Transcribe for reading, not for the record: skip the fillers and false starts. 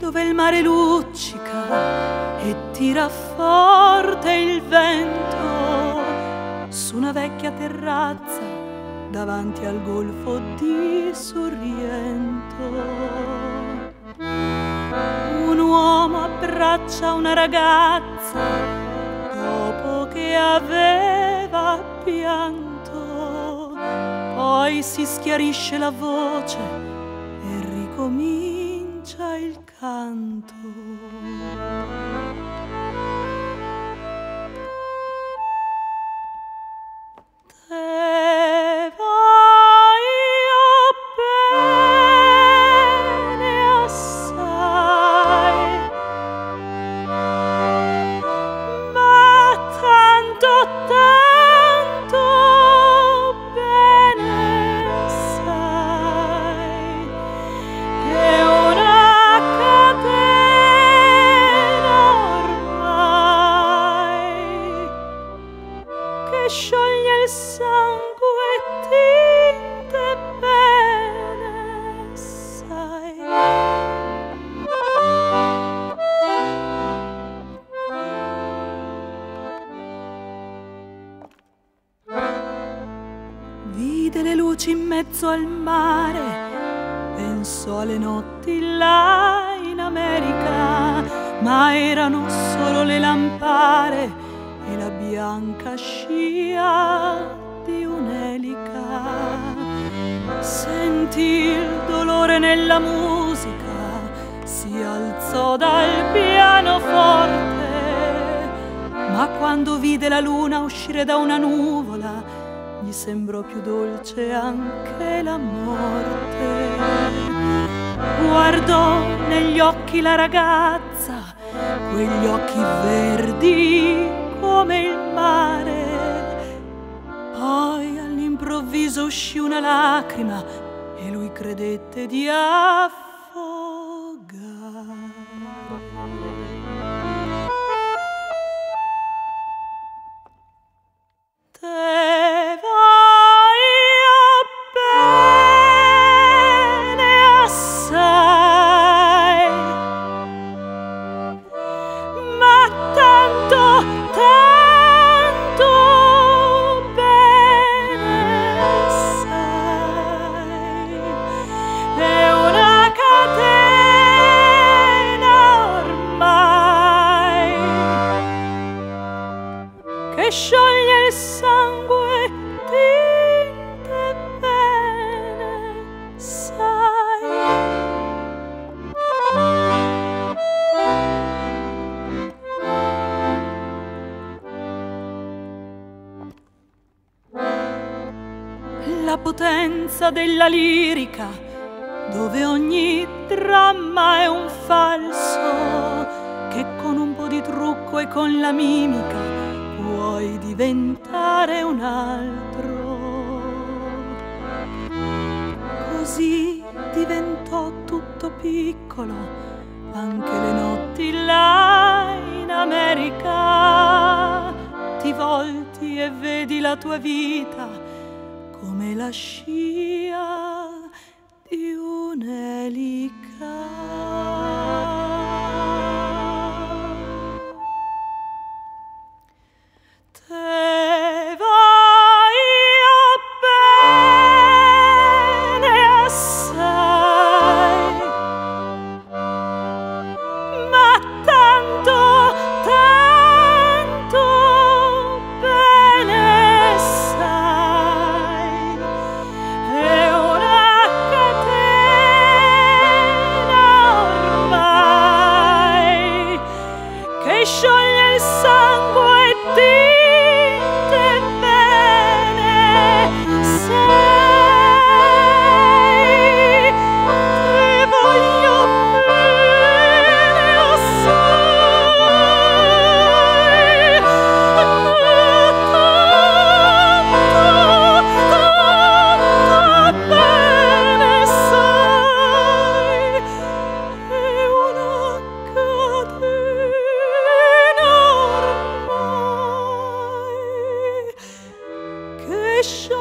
dove il mare luccica e tira forte il vento, su una vecchia terrazza davanti al golfo di Sorrento. Un uomo abbraccia una ragazza dopo che aveva pianto, poi si schiarisce la voce e ricomincia il canto. Te voglio bene assai, ma tanto bene sai, è una catena ormai che scioglie il sangue tinte bene sai. Vide le luci in mezzo al mare, pensò alle notti là in America, ma erano solo le lampare e la bianca scia di un'elica. Sentì il dolore nella musica, si alzò dal pianoforte, ma quando vide la luna uscire da una nuvola, gli sembrò più dolce anche la morte. Guardò negli occhi la ragazza, quegli occhi verdi come il mare, poi all'improvviso uscì una lacrima e lui credette di affogare. Te voglio bene assai, ma tanto bene sai, è una catena ormai che scioglie il sangue tinte bene sai. La potenza della lirica, dove ogni dramma è un falso, che con un po' di trucco e con la mimica puoi diventare un altro. Così diventò tutto piccolo, anche le notti là in America. Ti volti e vedi la tua vita come la scia di un'elica. Te voglio bene assai, ma tanto bene sai, è una catena ormai che scioglie il sangue tinte bene sai. Te voglio bene assai, ma tanto bene sai, è una catena ormai che